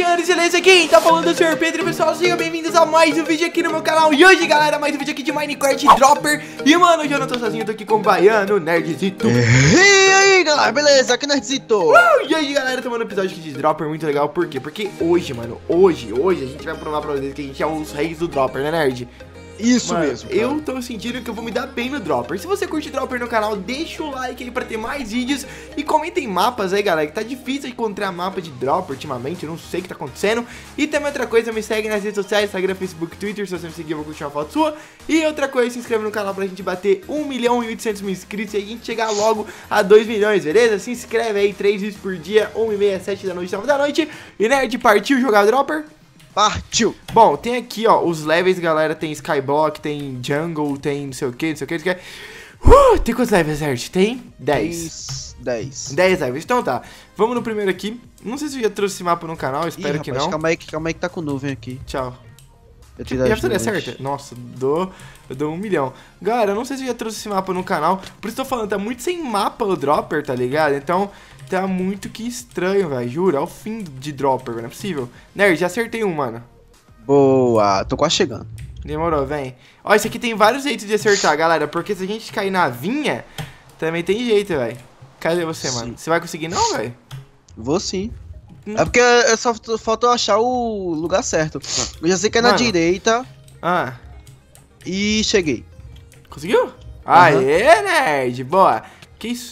senhores, beleza? Quem tá falando é o Sr. Pedro, pessoal, sejam bem-vindos a mais um vídeo aqui no meu canal. E hoje, galera, mais um vídeo aqui de Minecraft Dropper. E, mano, hoje eu não tô sozinho, tô aqui com o Baiano, Nerdzito. E aí, galera, beleza? Aqui é Nerdzito. E hoje, galera, tomando um episódio aqui de Dropper muito legal. Por quê? Porque hoje, mano, hoje a gente vai provar pra vocês que a gente é os reis do Dropper, né, Nerd? Isso mano, mesmo, cara. Eu tô sentindo que eu vou me dar bem no Dropper. Se você curte Dropper no canal, deixa o like aí pra ter mais vídeos. E comentem mapas aí, galera, que tá difícil encontrar mapa de Dropper ultimamente. Eu não sei o que tá acontecendo. E também outra coisa, me segue nas redes sociais, Instagram, Facebook, Twitter. Se você me seguir, eu vou curtir uma foto sua. E outra coisa, se inscreve no canal pra gente bater 1.800.000 inscritos e a gente chegar logo a 2 milhões, beleza? Se inscreve aí, 3 vídeos por dia, 1h30, 7 da noite, 9 da noite. E Nerd, partiu jogar Dropper? Partiu! Bom, tem aqui, ó, os levels, galera, tem Skyblock, tem Jungle, tem não sei o que, não sei o que, não sei o que. Tem quantos levels, Nerd? Tem 10. 10 levels, então tá. Vamos no primeiro aqui. Não sei se eu já trouxe esse mapa no canal, espero que não. Calma aí que tá com nuvem aqui. Tchau. Já Já certa? Nossa, eu dou 1 milhão. Galera, eu não sei se eu já trouxe esse mapa no canal. Por isso tô falando, tá muito sem mapa o Dropper, tá ligado? Então, tá muito que estranho, velho. Juro, é o fim de Dropper, não é possível. Nerd, já acertei um, mano. Boa, tô quase chegando. Demorou, vem. Ó, esse aqui tem vários jeitos de acertar, galera. Porque se a gente cair na vinha, também tem jeito, velho. Cadê você, mano? Você vai conseguir não, velho? Vou sim. É porque só falta eu achar o lugar certo. Eu já sei que é na direita. Ah. E cheguei. Conseguiu? Aê, nerd. Boa. Que isso?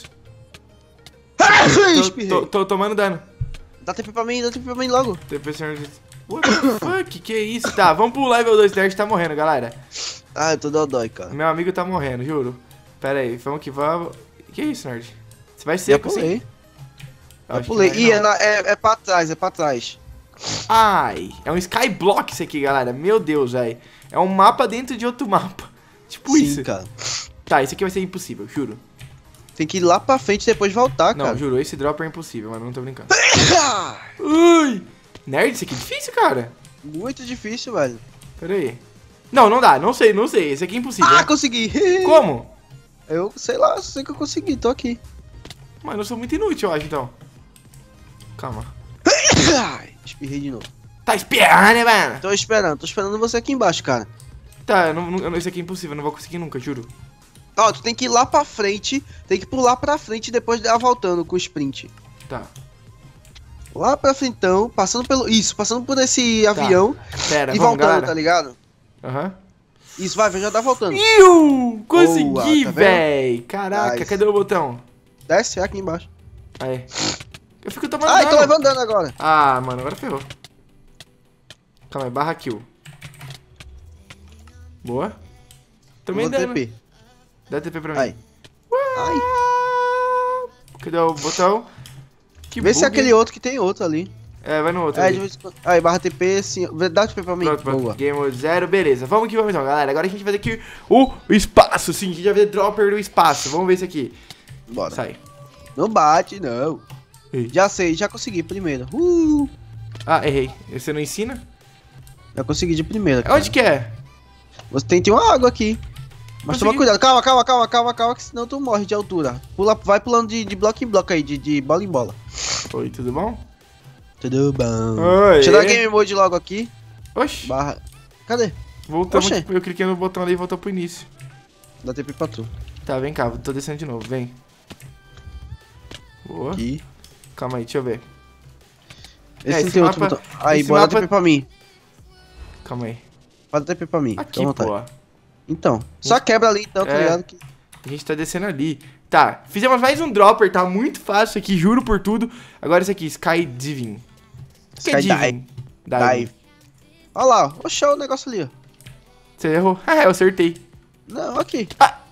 Tô tomando dano. Dá TP pra mim logo. What the fuck? Que isso? Tá, vamos pro level 2. Nerd tá morrendo, galera. Ah, eu tô dodói, cara. Meu amigo tá morrendo, juro. Pera aí, vamos que vamos. Que isso, nerd? Você vai seco assim? Eu pulei. Ih, é pra trás, é pra trás. Ai, é um Skyblock isso aqui, galera. Meu Deus, velho. É um mapa dentro de outro mapa. Tipo isso. Cara. Tá, isso aqui vai ser impossível, juro. Tem que ir lá pra frente e depois voltar, cara. Não, juro, esse drop é impossível, mas não tô brincando. Ui! Nerd, isso aqui é difícil, cara. Muito difícil, velho. Pera aí. Não dá, não sei. Esse aqui é impossível. Ah, consegui. Como? Eu sei lá, sei que eu consegui, tô aqui. Mano, eu sou muito inútil, eu acho, então. Calma. Espirrei de novo. Tá espirrando, mano? Tô esperando você aqui embaixo, cara. Tá, esse aqui é impossível, eu não vou conseguir nunca, juro. Ó, tu tem que ir lá pra frente, tem que pular pra frente e depois dar voltando com o sprint. Tá. Lá pra frente, então, passando por esse avião. Pera, e vamos, voltando, galera. Tá ligado? Aham. Isso, vai, já tá voltando. Consegui, tá véi. Caraca, nice. Cadê o botão? Desce, é aqui embaixo. Aí. Eu fico tomando Ai, dano. tô levando dano agora. Ah, mano, agora ferrou. Calma aí, barra kill. Boa. Tomei dano. TP. Dá TP pra mim. Ai. Ai. Cadê o botão? Que Vê se é aquele outro que tem outro ali. É, vai no outro. Aí, barra TP, sim. Dá o TP pra mim. Pronto. Boa. Game mode 0, beleza. Vamos que vamos então, galera. Agora a gente vai fazer aqui o espaço. Sim, a gente vai ver Dropper do espaço. Vamos ver isso aqui. Bora. Sai. Não bate, não. Ei. Já sei, já consegui primeiro. Ah, errei. Você não ensina? Já consegui de primeira. Cara. Onde que é? Você tem uma água aqui. Mas toma cuidado. Calma, que senão tu morre de altura. Vai pulando de bloco em bloco aí, de bola em bola. Oi, tudo bom? Tudo bom. Oi. Deixa eu dar game mode logo aqui. Oxi. Barra. Cadê? Voltamos aqui, eu cliquei no botão ali e voltou pro início. Dá TP pra tu. Tá, vem cá, tô descendo de novo, vem. Boa. Aqui. Calma aí, deixa eu ver. Esse não tem outro botão. Aí, bora dar TP pra mim. Calma aí. Pode dar TP pra mim. Aqui, pô. Então, só quebra ali então, tá ligado? Que... A gente tá descendo ali. Tá, fizemos mais um Dropper, tá muito fácil aqui, juro por tudo. Agora esse aqui, Skydiving. Skydiving. Dive. Olha lá, oxa, o negócio ali, ó. Você errou? Ah, eu acertei. Não, aqui.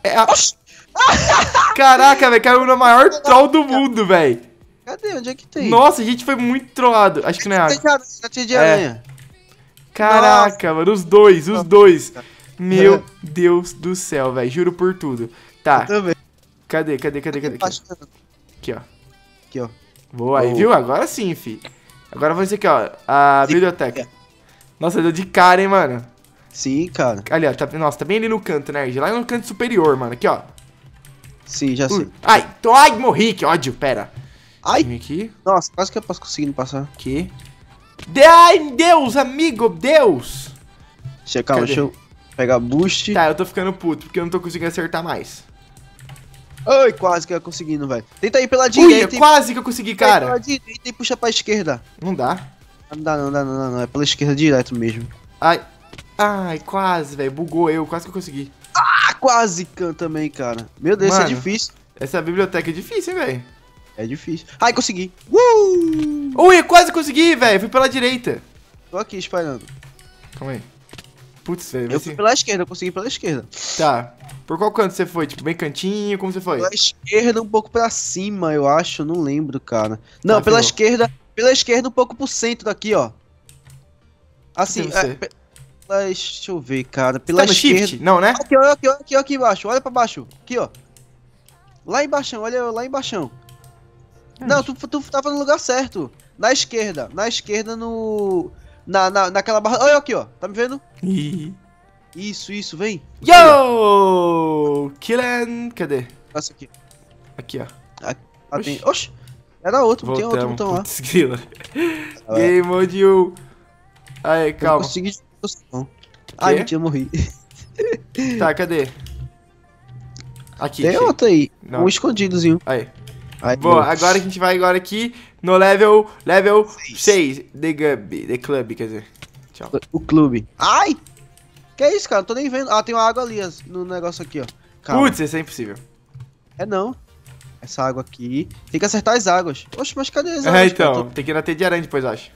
Caraca, velho, caiu no maior troll do mundo, velho. Cadê? Onde é que tem? Nossa, a gente foi muito trollado. Acho que não é água. Tem de aranha. Caraca, mano, os dois. Meu Deus do céu, velho, juro por tudo. Tá. Cadê? Aqui, ó. Boa, aí, viu? Agora sim, fi. Agora vamos aqui, ó. A biblioteca. Nossa, deu de cara, hein, mano. Sim, cara. Ali, ó. Nossa, tá bem ali no canto, nerd. Lá no canto superior, mano. Aqui, ó. Sim, já sei. Ai, morri, que ódio. Pera. Ai. Vem aqui. Nossa, quase que eu posso conseguir passar. Aqui. Ai, Deus, amigo, Deus. Calma, Cadê? deixa eu pegar boost. Tá, eu tô ficando puto, porque eu não tô conseguindo acertar mais. Ai, quase que eu consegui, velho. Tenta ir pela Ui, direita. quase que eu consegui, Pela cara. direita e puxa pra esquerda. Não dá. Não dá, não. É pela esquerda direto mesmo. Ai, quase, velho. Bugou eu, quase que eu consegui. Ah, quase também, cara. Meu Deus, isso é Mano. difícil. Essa biblioteca é difícil, hein, velho. É difícil. Ai, consegui. Ui, eu quase consegui, velho. Fui pela direita. Tô aqui esperando. Calma aí. Putz, velho. Eu fui pela esquerda, eu consegui pela esquerda. Tá. Por qual canto você foi? Tipo, bem cantinho? Como você foi? Pela esquerda, um pouco pra cima, eu acho. Não lembro, cara. Não, Tá, pela ferrou. esquerda. Pela esquerda, um pouco pro centro daqui, ó. Assim, Cadê você? deixa eu ver, cara. Você Pela tá no esquerda. shift? Não, né? Aqui, ó, aqui embaixo. Olha pra baixo. Aqui, ó. Lá embaixo, olha lá embaixo. Não, tu tava no lugar certo. Na esquerda no... naquela barra... Olha aqui, ó. Tá me vendo? Ih. Isso, vem. Yo! Killen! Cadê? Essa aqui. Aqui, ó. Ah, tem... Oxi. Era outro, tem outro Voltamos. botão lá. Putz, grila. Ah, Game mode 1. Aí, Eu calma. não consegui de não. Ai, mentira, eu morri. Tá, cadê? Aqui, Tem achei. outro aí. Não. Um escondidozinho. Aí. Aí, Boa, boa. agora a gente vai agora aqui no level 6. The Club, quer dizer. Tchau. O clube. Ai! Que é isso, cara? Não tô nem vendo. Ah, tem uma água ali no negócio aqui, ó. Calma. Putz, isso é impossível. É não. Essa água aqui. Tem que acertar as águas. Oxe, mas cadê as águas? Então, cara? tem que ir na teia de aranha depois, eu acho.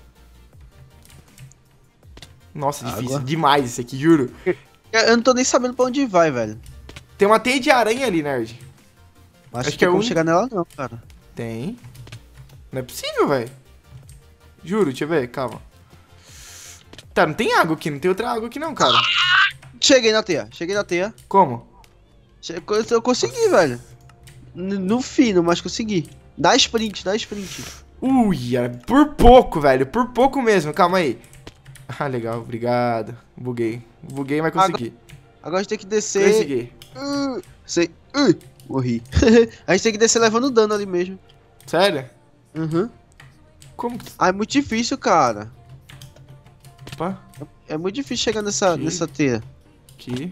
Nossa, difícil Água. demais esse aqui, juro. Eu não tô nem sabendo pra onde vai, velho. Tem uma teia de aranha ali, nerd. Acho que que é não como um- chegar nela não, cara. Tem. Não é possível, velho. Juro, deixa eu ver, calma. Tá, não tem água aqui, não tem outra água aqui não, cara. Cheguei na teia. Como? Eu consegui, velho. No fino, mas consegui. Dá sprint. Ui, por pouco, velho. Por pouco mesmo, calma aí. Ah, legal, obrigado. Buguei, mas consegui. Agora a gente tem que descer. Consegui. Sei. Morri. A gente tem que descer levando dano ali mesmo. Sério? Uhum. Como que... Ah, é muito difícil, cara. Opa, É muito difícil chegar nessa teia. aqui,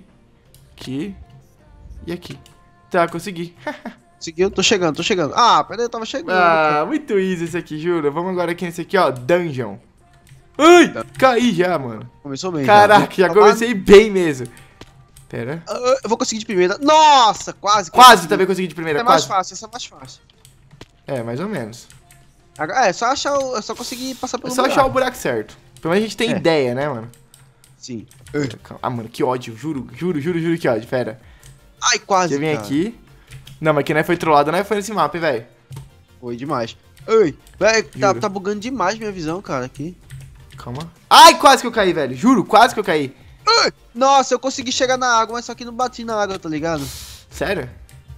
e aqui. Tá, consegui. Conseguiu? Tô chegando. Ah, peraí, eu tava chegando. Ah, muito easy esse aqui, juro. Vamos agora aqui nesse aqui, ó, Dungeon. Ai, caí já, mano. Começou mesmo. Caraca, já comecei bem mesmo. Pera. Eu vou conseguir de primeira. Nossa, quase. Quase também consegui de primeira, Essa é mais quase. fácil, essa é mais fácil. É, mais ou menos. É, só achar é só conseguir passar É pelo só achar o buraco certo. Pelo menos a gente tem É. ideia, né, mano? Sim. Ah, mano, que ódio. Juro que ódio. Pera. Ai, quase, Deixa eu vir cara. aqui. Não, mas que não foi trollado, não foi nesse mapa, hein, velho. Foi demais. Ai, velho, Juro. tá bugando demais minha visão, cara, aqui. Calma. Ai, quase que eu caí, velho. Juro, quase que eu caí. Nossa, eu consegui chegar na água, mas só que não bati na água, tá ligado? Sério?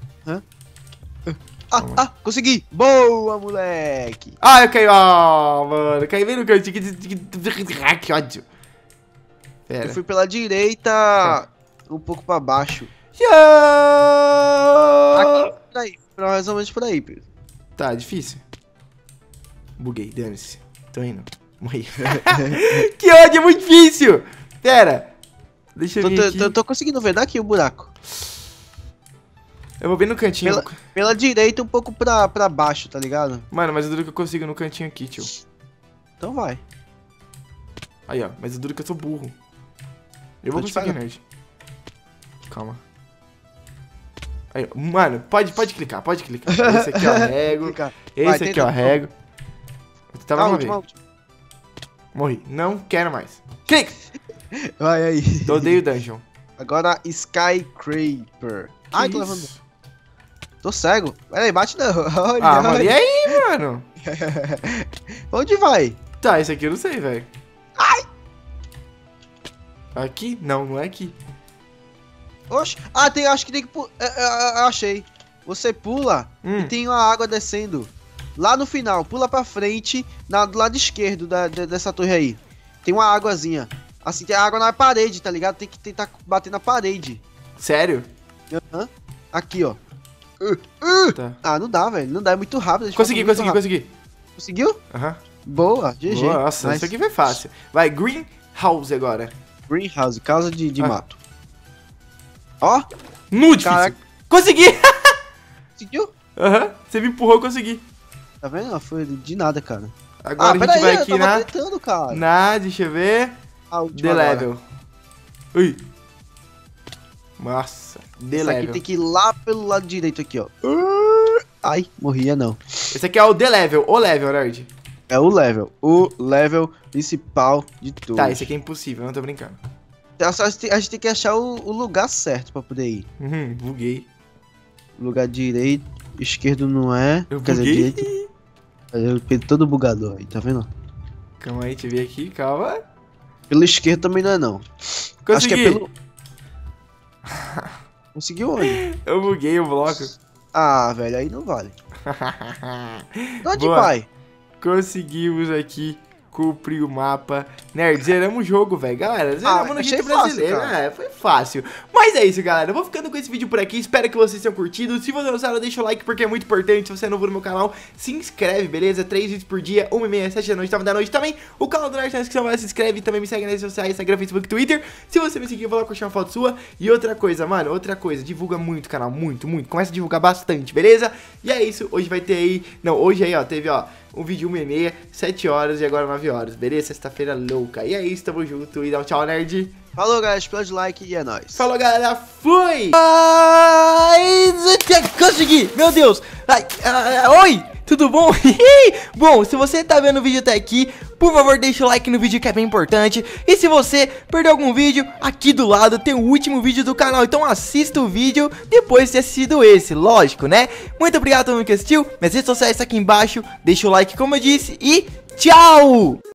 Consegui! Boa, moleque! Ah, eu caí. Ah, mano. Caí bem no cantinho. Que ódio. Pera. Eu fui pela direita, um pouco pra baixo. Yo! Aqui, por aí, mais ou menos por aí, Pedro. Tá, difícil. Buguei, dane-se. Tô indo. Morri. Que ódio, é muito difícil. Pera. Deixa eu vir aqui. Tô conseguindo ver daqui o buraco. Eu vou bem no cantinho. Pela direita, um pouco pra baixo, tá ligado? Mano, mas eu duro que eu consigo no cantinho aqui, tio. Então vai. Aí, ó. Mas eu duro que eu sou burro. Eu vou Tô te conseguir, falando. nerd. Calma. Aí, ó. Mano, pode clicar, pode clicar. Esse aqui, ó, rego. Clica. Esse Vai, aqui, ó, tenta. rego. Eu tava uma vez. Última. Morri. Não quero mais. Clica! Vai aí. Odeio dungeon. Agora, Skycraper. Ai, tô isso? levando. Tô cego. Peraí, bate não. Olha, Ah, mano, e olha. aí, mano? Onde vai? Tá, esse aqui eu não sei, velho. Ai! Aqui? Não, não é aqui. Oxe. Ah, acho que tem que pular. Achei. Você pula e tem uma água descendo. Lá no final, pula pra frente, do lado esquerdo dessa torre aí. Tem uma águazinha. Assim, tem água na parede, tá ligado? Tem que tentar bater na parede. Sério? Aham. Aqui, ó. Tá. Ah, não dá, velho. Não dá, é muito rápido. Consegui. Conseguiu? Aham. Boa, GG. Boa, nossa, isso aqui foi fácil. Vai, Greenhouse agora. Greenhouse, casa de mato. Ó. No difícil. Caraca. Consegui! Conseguiu? Aham, você me empurrou, eu consegui. Tá vendo? Não foi de nada, cara. Agora a gente vai aqui na... tentando, cara. Deixa eu ver. The Level. Ui. Nossa, The Level. Esse aqui tem que ir lá pelo lado direito aqui, ó. Ai, morria não. Esse aqui é o The Level, o level, nerd. É o level principal de tudo. Tá, esse aqui é impossível, não tô brincando. A gente tem que achar o lugar certo pra poder ir. Buguei. Lugar direito, esquerdo não é. Quer dizer, direito. Eu peguei todo bugador aí, tá vendo? Calma aí, deixa eu ver aqui, calma. Pelo esquerdo também não é não. Consegui. Acho que é pelo... Conseguiu onde? Eu buguei o bloco. Ah, velho, aí não vale. Onde vai? Conseguimos aqui cumprir o mapa. Nerd, zeramos o jogo, velho. Galera, zeramos no jeito brasileiro. Foi fácil. Mas é isso, galera. Eu vou ficando com esse vídeo por aqui. Espero que vocês tenham curtido. Se você gostaram, deixa o like porque é muito importante. Se você é novo no meu canal, se inscreve, beleza? 3 vídeos por dia, 1h30, 7 da noite, 9 da noite também. O canal do Nerd tá na descrição, vai, se inscreve. Também me segue nas redes sociais, Instagram, Facebook, Twitter. Se você me seguir, eu vou lá curtir uma foto sua. E outra coisa, mano, divulga muito o canal, muito. Começa a divulgar bastante, beleza? E é isso, hoje vai ter aí... Não, hoje aí, ó, teve, ó, um vídeo 1h30, 7 horas e agora 9 horas, beleza? Sexta-feira louca. E é isso, tamo junto e dá um tchau, nerd. Falou, galera, explode like e é nóis. Falou, galera, fui! Consegui, meu Deus! Oi, tudo bom? Bom, se você tá vendo o vídeo até aqui, por favor, deixa o like no vídeo que é bem importante. E se você perdeu algum vídeo, aqui do lado tem o último vídeo do canal. Então assista o vídeo depois de ter assistido esse, lógico, né? Muito obrigado a todo mundo que assistiu. Minhas redes sociais estão aqui embaixo. Deixa o like, como eu disse, e tchau!